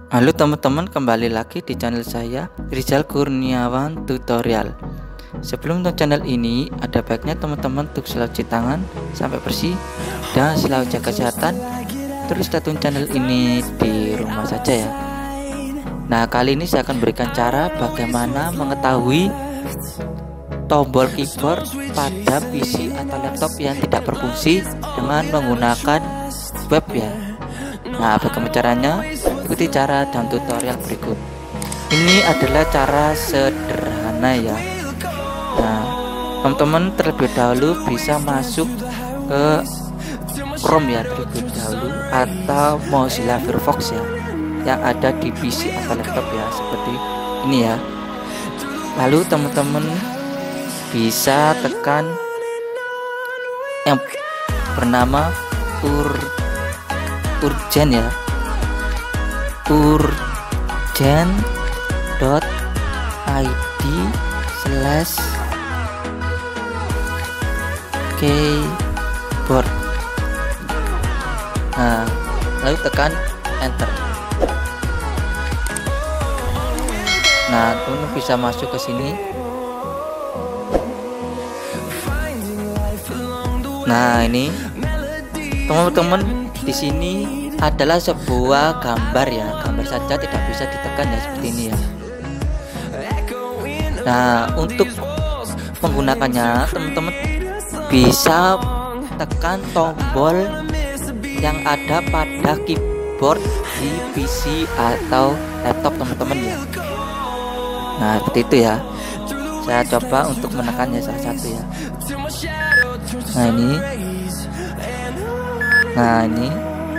Halo teman-teman, kembali lagi di channel saya, Rizal Kurniawan Tutorial. Sebelum nonton channel ini, ada baiknya teman-teman untuk selalu cuci tangan sampai bersih dan selalu jaga kesehatan. Terus stay tune channel ini di rumah saja ya. Nah, kali ini saya akan berikan cara bagaimana mengetahui tombol keyboard pada PC atau laptop yang tidak berfungsi dengan menggunakan web ya. Nah, bagaimana caranya? Ikuti cara dan tutorial berikut. Ini adalah cara sederhana ya. Nah, teman-teman terlebih dahulu bisa masuk ke Chrome ya terlebih dahulu, atau Mozilla Firefox ya, yang ada di PC atau laptop ya, seperti ini ya. Lalu teman-teman bisa tekan yang bernama urgent ya, urgent.id/keyboard. Nah, lalu tekan enter. Nah, teman-teman bisa masuk ke sini. Nah, ini teman-teman, di sini adalah sebuah gambar ya, gambar saja, tidak bisa ditekan ya, seperti ini ya. Nah, untuk menggunakannya teman-teman bisa tekan tombol yang ada pada keyboard di PC atau laptop teman-teman ya. Nah, seperti itu ya. Saya coba untuk menekannya salah satu ya. Nah, ini. Nah, ini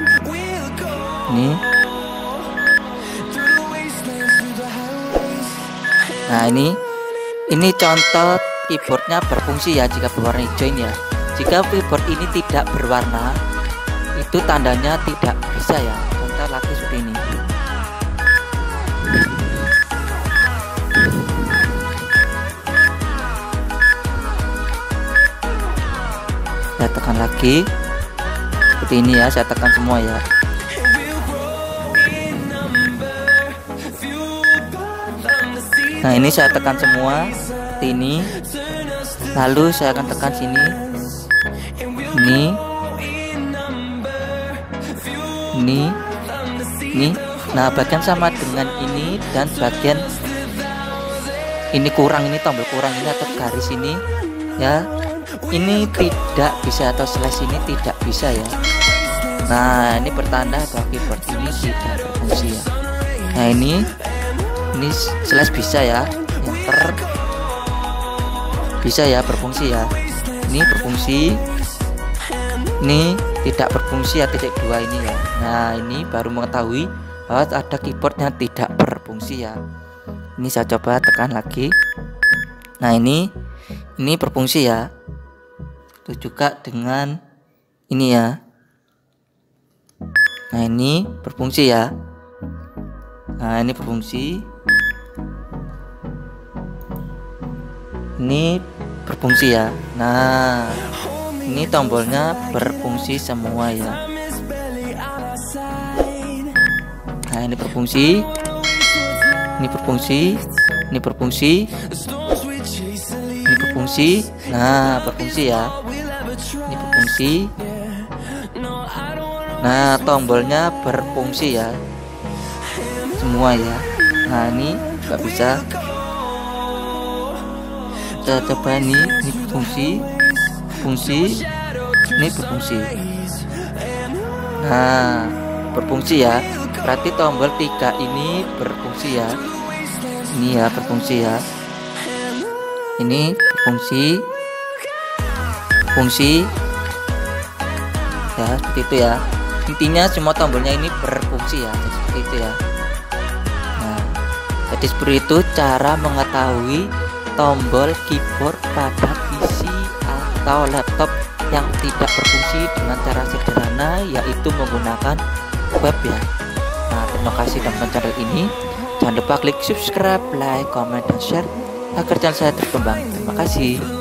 nah ini contoh keyboardnya berfungsi ya jika berwarna hijau ini ya. Jika keyboard ini tidak berwarna, itu tandanya tidak bisa ya. Contoh lagi seperti ini. Saya tekan lagi seperti ini ya, saya tekan semua ya. Nah, ini saya tekan semua seperti ini. Lalu saya akan tekan sini. Ini. Nah, bagian sama dengan ini dan bagian ini kurang, ini tombol kurang ini atau garis ini ya. Ini tidak bisa, atau slash ini tidak bisa ya. Nah, ini pertanda bahwa keyboard ini tidak berfungsi ya. Nah, ini slash bisa ya, enter bisa ya, berfungsi ya. Ini berfungsi, ini tidak berfungsi ya, titik dua ini ya. Nah, ini baru mengetahui bahwa ada keyboard yang tidak berfungsi ya. Ini saya coba tekan lagi. Nah, ini berfungsi ya. Itu juga dengan ini ya. Nah, ini berfungsi ya. Nah, ini berfungsi. Ini berfungsi ya. Nah, ini tombolnya berfungsi semua ya. Nah, ini berfungsi. Ini berfungsi. Ini berfungsi. Ini berfungsi. Nah, berfungsi ya. Ini berfungsi. Nah, tombolnya berfungsi ya, semua ya. Nah, ini nggak bisa. Kita coba ini berfungsi, ini berfungsi. Nah, berfungsi ya. Berarti tombol 3 ini berfungsi ya. Ini ya, berfungsi ya. Ini berfungsi, ya, seperti itu ya. Intinya semua tombolnya ini berfungsi ya, seperti itu ya. Nah, jadi seperti itu cara mengetahui tombol keyboard pada PC atau laptop yang tidak berfungsi dengan cara sederhana, yaitu menggunakan web ya. Nah, terima kasih dan menonton channel ini. Jangan lupa klik subscribe, like, comment, dan share agar channel saya terkembang. Terima kasih.